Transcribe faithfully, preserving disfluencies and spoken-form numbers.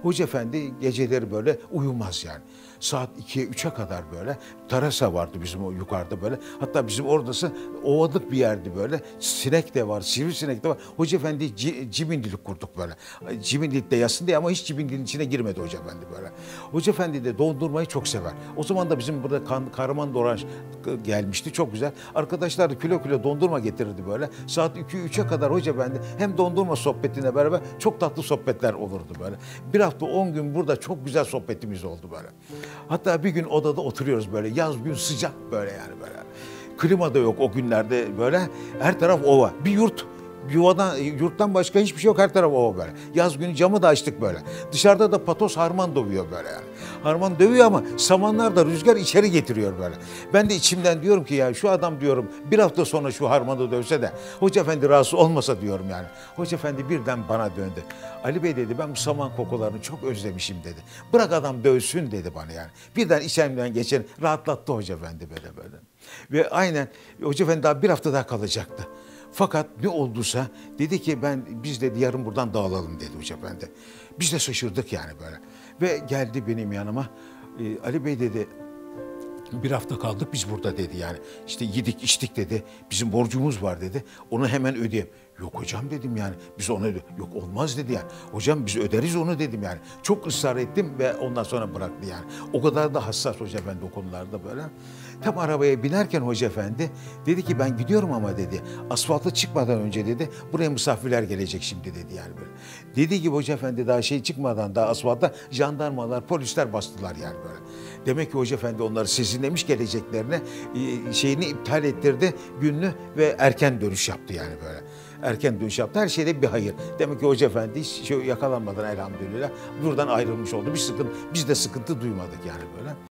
Hoca efendi geceleri böyle uyumaz yani. Saat ikiye üçe kadar böyle terasa vardı bizim o yukarıda böyle. Hatta bizim oradası ovalık bir yerdi böyle. Sinek de var, sivrisinek de var. Hoca efendi ci, cibindilik kurduk böyle. Cibindilik de yasın diye ama hiç cibindiliğin içine girmedi hoca efendi böyle. Hoca efendi de dondurmayı çok sever. O zaman da bizim burada kan, Kahraman Doğranç gelmişti, çok güzel. Arkadaşlar da kilo kilo dondurma getirirdi böyle. Saat iki üçe kadar hoca efendi hem dondurma sohbetine beraber çok tatlı sohbetler olurdu böyle. Bir hafta on gün burada çok güzel sohbetimiz oldu böyle. Hatta bir gün odada oturuyoruz böyle. Yaz gün sıcak böyle yani böyle. Klima da yok o günlerde böyle. Her taraf ova. Bir yurt. Yuvadan, yurttan başka hiçbir şey yok, her taraf ova böyle. Yaz günü camı da açtık böyle. Dışarıda da patos harman dövüyor böyle yani. Harman dövüyor ama samanlar da rüzgar içeri getiriyor böyle. Ben de içimden diyorum ki ya şu adam diyorum bir hafta sonra şu harmanı dövse de Hoca efendi rahatsız olmasa diyorum yani. Hoca efendi birden bana döndü. Ali Bey dedi, ben bu saman kokularını çok özlemişim dedi. Bırak adam dövsün dedi bana yani. Birden içimden geçen rahatlattı hoca efendi böyle böyle. Ve aynen hoca efendi daha bir hafta daha kalacaktı. Fakat ne olduysa dedi ki ben biz dedi yarın buradan dağılalım dedi hoca efendi. Biz de şaşırdık yani böyle. Ve geldi benim yanıma. E, Ali Bey dedi, bir hafta kaldık biz burada dedi yani. İşte yedik içtik dedi. Bizim borcumuz var dedi. Onu hemen ödeyeyim. Yok hocam dedim yani. Biz onu öde. Yok olmaz dedi yani. Hocam biz öderiz onu dedim yani. Çok ısrar ettim ve ondan sonra bıraktı yani. O kadar da hassas hoca efendi o konularda böyle. Tam arabaya binerken hoca efendi dedi ki ben gidiyorum ama dedi. Asfalta çıkmadan önce dedi buraya misafirler gelecek şimdi dedi yani böyle. Dediği gibi hoca efendi daha şey çıkmadan daha asfalta jandarmalar, polisler bastılar yani böyle. Demek ki hoca efendi onları sezinlemiş geleceklerine şeyini iptal ettirdi gününü ve erken dönüş yaptı yani böyle. Erken dönüş yaptı. Her şeyde bir hayır. Demek ki hoca efendi hiç şey yakalanmadan elhamdülillah buradan ayrılmış oldu. Bir sıkıntı, biz de sıkıntı duymadık yani böyle.